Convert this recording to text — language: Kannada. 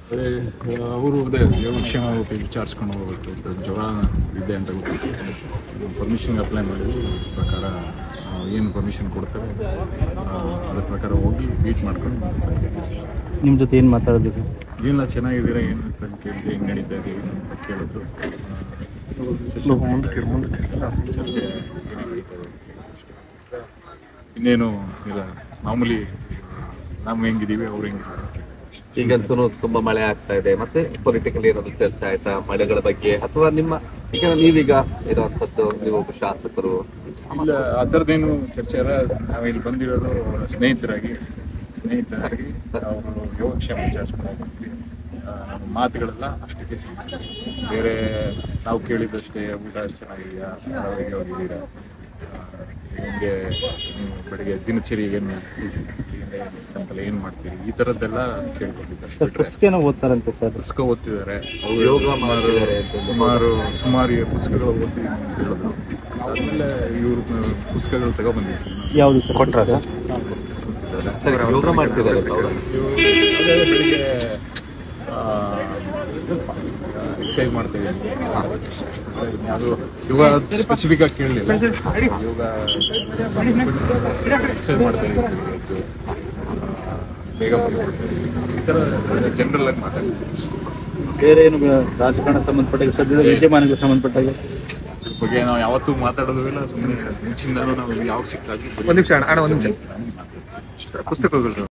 ಅವರು ಅದೇ ಯೋಗಕ್ಷೇಮ ವಿಚಾರಿಸ್ಕೊಂಡು ಹೋಗ್ಬೇಕು. ಜ್ವರ ಇದೆ ಅಂತ ಗೊತ್ತಿತ್ತು, ಪರ್ಮಿಷನ್ಗೆ ಅಪ್ಲೈ ಮಾಡಿದ್ವಿ. ಪ್ರಕಾರ ಏನು ಪರ್ಮಿಷನ್ ಕೊಡ್ತಾರೆ ಅದ್ರ ಪ್ರಕಾರ ಹೋಗಿ ಮೀಟ್ ಮಾಡ್ಕೊಂಡು ನಿಮ್ಮ ಜೊತೆ ಏನು ಮಾತಾಡೋದು ಸರ್? ಏನಿಲ್ಲ, ಚೆನ್ನಾಗಿದ್ದೀರಾ ಏನು ಅಂತ ಕೇಳಿದೆ, ಹೆಂಗೆ ನಡೀತಾ ಇದೆ ಅಂತ ಕೇಳಿದ್ರು. ಚರ್ಚೆ ಇನ್ನೇನು ಇಲ್ಲ, ಮಾಮೂಲಿ ನಾವು ಹೆಂಗಿದ್ದೀವಿ ಅವ್ರು ಹೆಂಗಿದ್ದೀವಿ. ಈಗಂತೂ ತುಂಬಾ ಮಳೆ ಆಗ್ತಾ ಇದೆ, ಮತ್ತೆ ಪೊಲಿಟಿಕಲ್ ಏನಾದ್ರು ಚರ್ಚೆ ಆಯ್ತಾ ಮಳೆಗಳ ಬಗ್ಗೆ? ಅಥವಾ ನಿಮ್ಮ ಈಗ ನೀವೀಗ ಇರುವಂತದ್ದು ನೀವು ಶಾಸಕರು? ಇಲ್ಲ, ಆ ಥರದ್ದೇನು ಚರ್ಚೆ ಅಲ್ಲ. ನಾವಿಲ್ಲಿ ಬಂದಿರೋದು ಸ್ನೇಹಿತರಾಗಿ ಅವರು ಯೋಗಕ್ಷೇಮ ವಿಚಾರಿಸ್ಕೊಂಡು ನಮ್ಮ ಮಾತುಗಳೆಲ್ಲ ಅಷ್ಟಕ್ಕೆ ಸಿಗುತ್ತೆ. ಬೇರೆ ನಾವು ಕೇಳಿದಷ್ಟೇ ಊಟ ಚೆನ್ನಾಗಿದೆಯಾ, ಆರೋಗ್ಯ ಹೋಗಿದ್ದೀರಾ, ನಿಮಗೆ ಬೆಳಿಗ್ಗೆ ದಿನಚರಿ ಏನು ಸಂಕಲ ಏನು ಮಾಡ್ತೀರಿ, ಈ ಥರದ್ದೆಲ್ಲ ಕೇಳ್ಕೊಂಡಿದ್ದಾರೆ. ಪುಸ್ತಕನ ಓದ್ತಾರಂತೆ ಸರ್? ಪುಸ್ತಕ ಓದ್ತಿದ್ದಾರೆ, ಯೋಗ ಸುಮಾರು ಪುಸ್ತಕಗಳು ಓದ್ತೀವಿ ಅಂತ ಹೇಳಿದ್ರು. ಆದಮೇಲೆ ಇವರು ಪುಸ್ತಕಗಳು ತಗೊಬಂದಿದ್ರು. ಯಾವುದು ಸರ್? ಕೊಟ್ಟರ ಸರ್? ಯೋಗ ಮಾಡ್ತಿದ್ದಾರೆ ಬೆಳಿಗ್ಗೆ ಎಕ್ಸಸೈಸ್ ಮಾಡ್ತೀವಿ. ಅದು ಯೋಗ ಸ್ಪೆಸಿಫಿಕ್ ಆಗಿ ಕೇಳಲಿಲ್ಲ, ಯೋಗ ಎಕ್ಸಸೈಸ್ ಮಾಡ್ತಾ ಇದ್ದೀವಿ, ಬೇಗ ಬಂದ್ಬಿಡ್ತೀವಿ, ಈ ಥರ ಜನರಲ್ ಆಗಿ ಮಾತಾಡ್ತೀವಿ. ಬೇರೆ ಏನು ರಾಜಕಾರಣ ಸಂಬಂಧಪಟ್ಟಾಗ, ಸದ್ಯದ ವಿದ್ಯಮಾನಗಳಿಗೆ ಸಂಬಂಧಪಟ್ಟಾಗ ಬಗ್ಗೆ ನಾವು ಯಾವತ್ತೂ ಮಾತಾಡೋದು ಇಲ್ಲ. ಸುಮ್ಮನೆ ಮುಂಚಿಂದಾನು ನಾವು ಯಾವಾಗ ಸಿಕ್ಕಾಗಿ ಒಂದು ನಿಮಿಷ ಪುಸ್ತಕಗಳು